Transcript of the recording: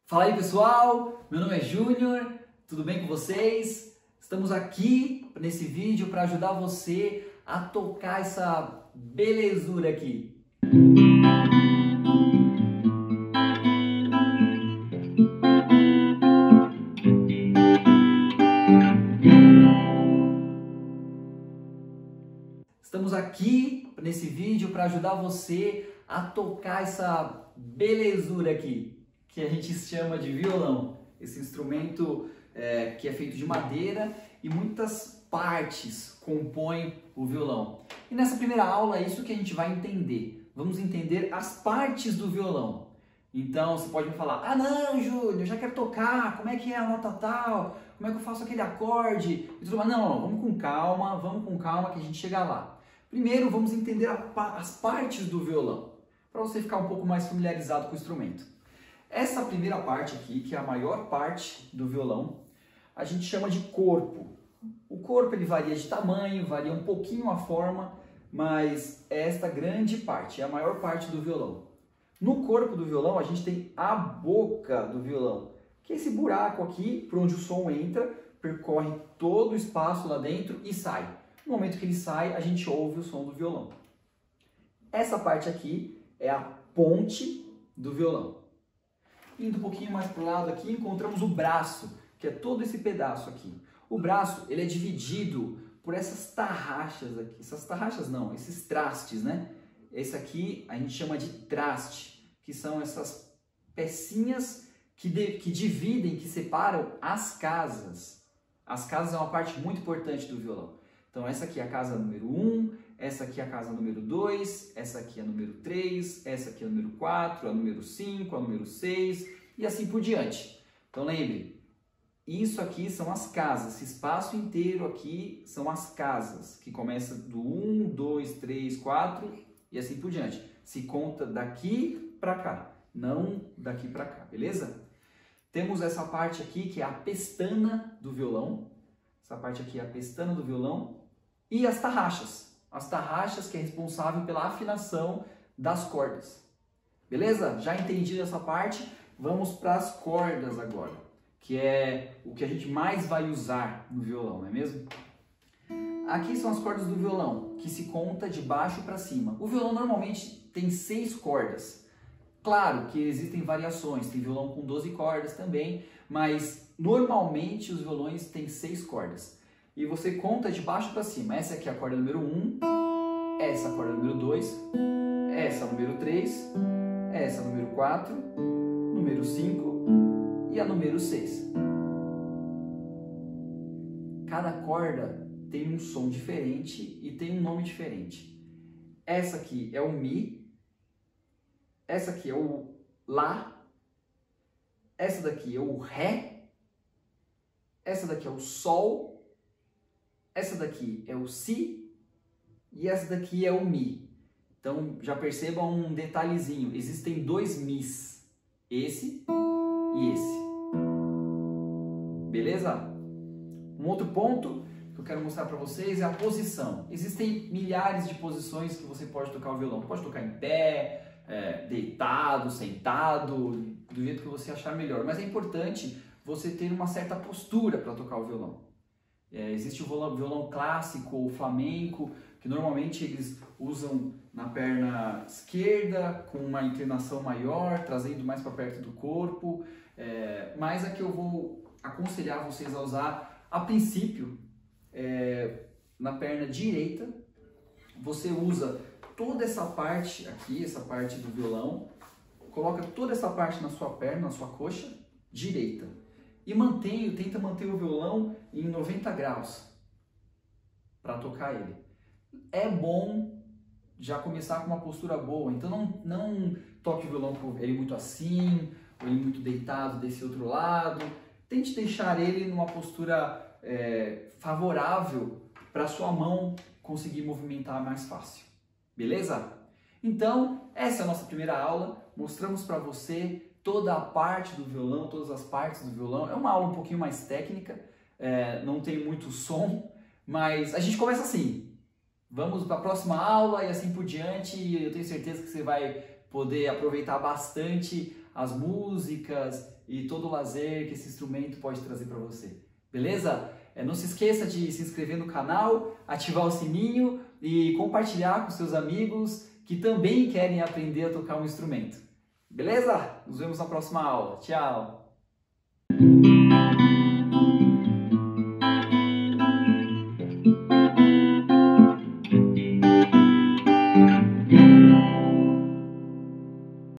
Fala aí pessoal, meu nome é Júnior, tudo bem com vocês? Estamos aqui nesse vídeo para ajudar você a tocar essa belezura aqui. Estamos aqui nesse vídeo para ajudar você a tocar essa belezura aqui, que a gente chama de violão. Esse instrumento que é feito de madeira e muitas partes compõem o violão. E nessa primeira aula é isso que a gente vai entender. Vamos entender as partes do violão. Então você pode me falar, ah não, Júnior, eu já quero tocar, como é que é a nota tal, como é que eu faço aquele acorde e tudo mais. Não, vamos com calma que a gente chega lá. Primeiro vamos entender as partes do violão, para você ficar um pouco mais familiarizado com o instrumento. Essa primeira parte aqui, que é a maior parte do violão, a gente chama de corpo. O corpo ele varia de tamanho, varia um pouquinho a forma, mas é esta grande parte, é a maior parte do violão. No corpo do violão a gente tem a boca do violão, que é esse buraco aqui, por onde o som entra, percorre todo o espaço lá dentro e sai. No momento que ele sai, a gente ouve o som do violão. Essa parte aqui é a ponte do violão. Indo um pouquinho mais para o lado aqui, encontramos o braço, que é todo esse pedaço aqui. O braço, ele é dividido por essas tarraxas aqui. Essas tarraxas não, esses trastes, né? Esse aqui a gente chama de traste, que são essas pecinhas que dividem, que separam as casas. As casas é uma parte muito importante do violão. Então essa aqui é a casa número 1, essa aqui é a casa número 2, essa aqui é a número 3, essa aqui é a número 4, a número 5, a número 6 e assim por diante. Então lembre, isso aqui são as casas, esse espaço inteiro aqui são as casas, que começa do 1, 2, 3, 4 e assim por diante. Se conta daqui para cá, não daqui para cá, beleza? Temos essa parte aqui que é a pestana do violão, essa parte aqui é a pestana do violão e as tarraxas. As tarraxas que é responsável pela afinação das cordas. Beleza? Já entendi essa parte? Vamos para as cordas agora, que é o que a gente mais vai usar no violão, não é mesmo? Aqui são as cordas do violão, que se conta de baixo para cima. O violão normalmente tem 6 cordas. Claro que existem variações, tem violão com 12 cordas também, mas normalmente os violões têm 6 cordas. E você conta de baixo para cima. Essa aqui é a corda número 1, essa é a corda número 2, essa é a número 3, essa é a número 4, número 5 e a número 6. Cada corda tem um som diferente e tem um nome diferente. Essa aqui é o Mi, essa aqui é o Lá, essa daqui é o Ré, essa daqui é o Sol, essa daqui é o Si e essa daqui é o Mi. Então já percebam um detalhezinho, existem 2 Mis, esse e esse. Beleza? Um outro ponto que eu quero mostrar para vocês é a posição. Existem milhares de posições que você pode tocar o violão. Pode tocar em pé, deitado, sentado, do jeito que você achar melhor. Mas é importante você ter uma certa postura para tocar o violão. Existe o violão clássico ou flamenco, que normalmente eles usam na perna esquerda, com uma inclinação maior, trazendo mais para perto do corpo. Mas a que eu vou aconselhar vocês a usar, a princípio, na perna direita, você usa toda essa parte aqui, essa parte do violão, coloca toda essa parte na sua perna, na sua coxa direita. E tenta manter o violão em 90 graus para tocar ele. É bom já começar com uma postura boa, então não toque o violão com ele muito assim, ou ele muito deitado desse outro lado. Tente deixar ele numa postura favorável para sua mão conseguir movimentar mais fácil. Beleza? Então, essa é a nossa primeira aula. Mostramos para você toda a parte do violão, todas as partes do violão. É uma aula um pouquinho mais técnica, não tem muito som, mas a gente começa assim. Vamos para a próxima aula e assim por diante, e eu tenho certeza que você vai poder aproveitar bastante as músicas e todo o lazer que esse instrumento pode trazer para você. Beleza? Não se esqueça de se inscrever no canal, ativar o sininho e compartilhar com seus amigos que também querem aprender a tocar um instrumento. Beleza? Nos vemos na próxima aula. Tchau!